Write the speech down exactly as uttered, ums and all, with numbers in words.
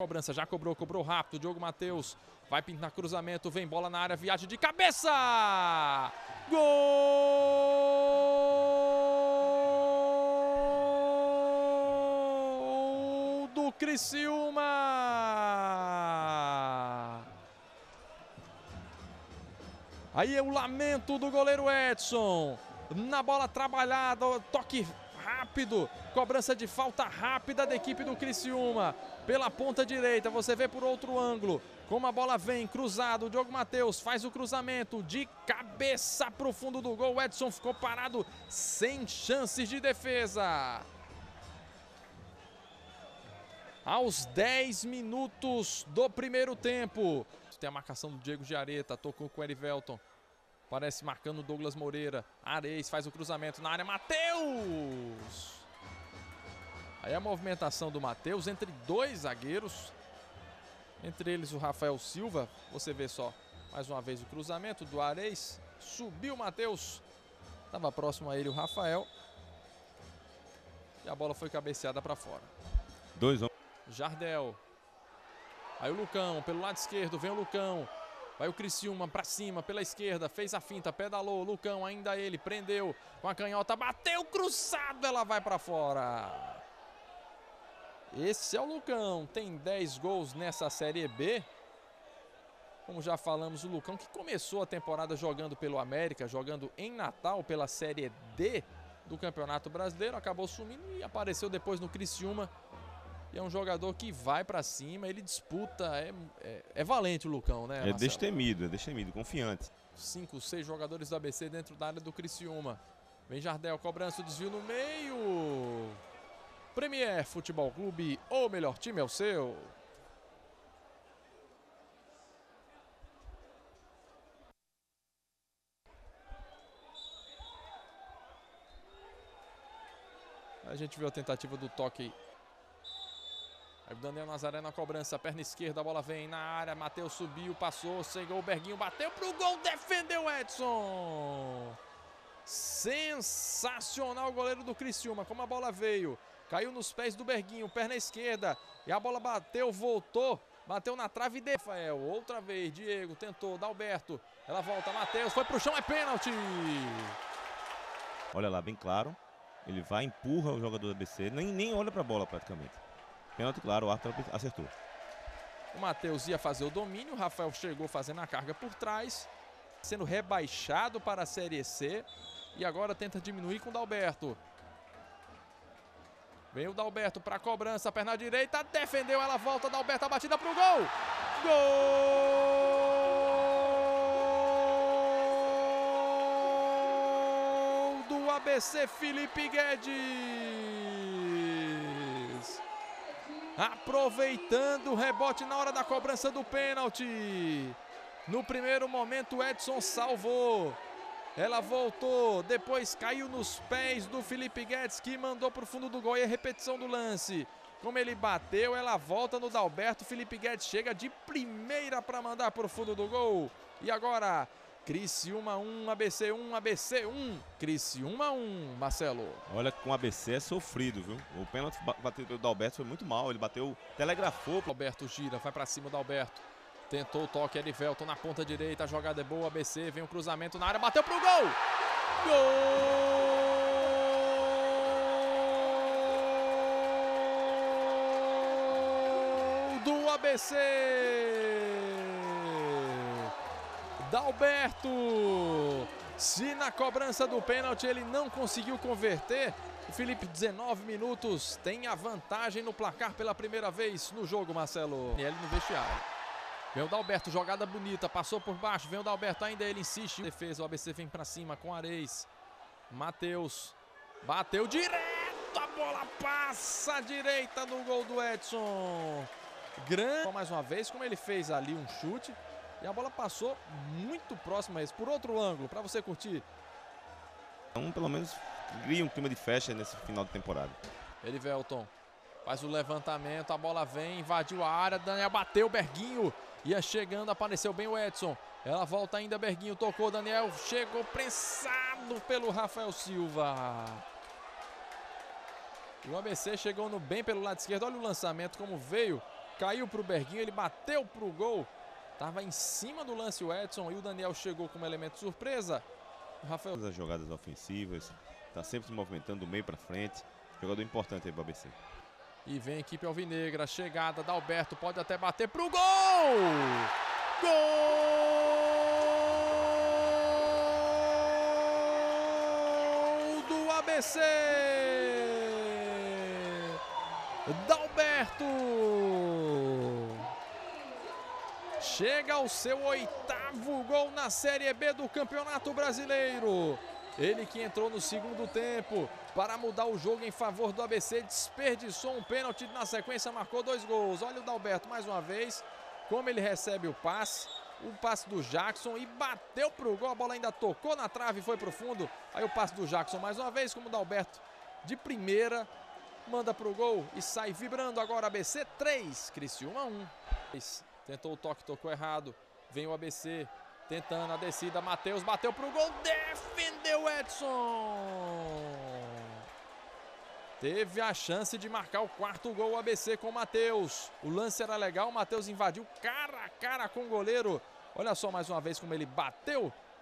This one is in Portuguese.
Cobrança, já cobrou, cobrou rápido, Diogo Matheus vai pintar cruzamento, vem bola na área, viagem de cabeça! Gol do Criciúma! Aí é o lamento do goleiro Edson, na bola trabalhada, toque rápido, cobrança de falta rápida da equipe do Criciúma, pela ponta direita, você vê por outro ângulo, como a bola vem, cruzado, o Diogo Matheus faz o cruzamento de cabeça para o fundo do gol, o Edson ficou parado, sem chances de defesa. Aos dez minutos do primeiro tempo, tem a marcação do Diego Giareta, tocou com o Erivelton. Parece marcando o Douglas Moreira. Areis faz o cruzamento na área. Matheus! Aí a movimentação do Matheus entre dois zagueiros. Entre eles o Rafael Silva. Você vê só, mais uma vez o cruzamento do Areis. Subiu o Matheus. Estava próximo a ele o Rafael. E a bola foi cabeceada para fora. Dois homens. Jardel. Aí o Lucão, pelo lado esquerdo, vem o Lucão. Vai o Criciúma pra cima, pela esquerda, fez a finta, pedalou, Lucão, ainda ele, prendeu com a canhota, bateu, cruzado, ela vai pra fora. Esse é o Lucão, tem dez gols nessa Série B. Como já falamos, o Lucão que começou a temporada jogando pelo América, jogando em Natal pela Série D do Campeonato Brasileiro, acabou sumindo e apareceu depois no Criciúma. E é um jogador que vai pra cima, ele disputa, é, é, é valente o Lucão, né, Marcelo? É destemido, é destemido, confiante. Cinco, seis jogadores do A B C dentro da área do Criciúma. Vem Jardel, cobrança, o desvio no meio. Premier Futebol Clube, o melhor time é o seu. A gente viu a tentativa do toque. Aí o Daniel Nazaré na cobrança, perna esquerda, a bola vem na área, Matheus subiu, passou, chegou o Berguinho, bateu pro gol, defendeu o Edson. Sensacional o goleiro do Criciúma, como a bola veio, caiu nos pés do Berguinho, perna esquerda, e a bola bateu, voltou, bateu na trave de Rafael, outra vez, Diego tentou, Dalberto, ela volta, Matheus, foi pro chão, é pênalti. Olha lá, bem claro, ele vai, empurra o jogador do A B C, nem, nem olha pra bola praticamente. Pênalti, claro, o árbitro acertou. O Matheus ia fazer o domínio, o Rafael chegou fazendo a carga por trás, sendo rebaixado para a Série C e agora tenta diminuir com o Dalberto. Vem o Dalberto para a cobrança, perna direita, defendeu, ela volta, Dalberto, a batida para o gol! Gol do A B C, Felipe Guedes! Aproveitando o rebote na hora da cobrança do pênalti. No primeiro momento o Edson salvou. Ela voltou, depois caiu nos pés do Felipe Guedes, que mandou para o fundo do gol. E a repetição do lance. Como ele bateu, ela volta no Dalberto. Felipe Guedes chega de primeira para mandar para o fundo do gol. E agora, Criciúma um, A B C um, A B C um, Criciúma um, Marcelo. Olha, com o A B C é sofrido, viu? O pênalti bateu do Dalberto foi muito mal, ele bateu, telegrafou. Dalberto gira, vai pra cima do Dalberto. Tentou o toque, Erivelton na ponta direita, a jogada é boa, A B C, vem um cruzamento na área, bateu pro gol! Gol do A B C! Dalberto, se na cobrança do pênalti ele não conseguiu converter, o Felipe, dezenove minutos, tem a vantagem no placar pela primeira vez no jogo, Marcelo. E ele no vestiário. Vem o Dalberto, jogada bonita, passou por baixo, vem o Dalberto, ainda ele insiste. Defesa, o A B C vem pra cima com Areis. Matheus, bateu direto, a bola passa à direita no gol do Edson. Grande, mais uma vez, como ele fez ali um chute. E a bola passou muito próxima a esse, por outro ângulo, para você curtir. Então, pelo menos, cria um clima de festa nesse final de temporada. Erivelton faz o levantamento, a bola vem, invadiu a área, Daniel bateu, Berguinho ia chegando, apareceu bem o Edson. Ela volta ainda, Berguinho tocou, Daniel chegou prensado pelo Rafael Silva. E o A B C chegou no bem pelo lado esquerdo, olha o lançamento como veio. caiu para o Berguinho, ele bateu para o gol. Estava em cima do lance o Edson e o Daniel chegou como elemento surpresa. O Rafael... As jogadas ofensivas, está sempre se movimentando do meio para frente. Jogador importante aí para o A B C. E vem a equipe alvinegra, chegada da Alberto, pode até bater pro gol! Gol do A B C! Dalberto! Chega ao seu oitavo gol na Série B do Campeonato Brasileiro. Ele que entrou no segundo tempo para mudar o jogo em favor do A B C, desperdiçou um pênalti, na sequência marcou dois gols. Olha o Dalberto mais uma vez, como ele recebe o passe, o passe do Jackson e bateu pro gol, a bola ainda tocou na trave e foi pro fundo. Aí o passe do Jackson mais uma vez, como o Dalberto de primeira, manda pro gol e sai vibrando agora. A B C três, Criciúma um. Tentou o toque, tocou errado, vem o A B C. Tentando a descida, Matheus bateu pro gol, defendeu Edson. Teve a chance de marcar o quarto gol o A B C com o Matheus. O lance era legal, o Matheus invadiu cara a cara com o goleiro. Olha só mais uma vez como ele bateu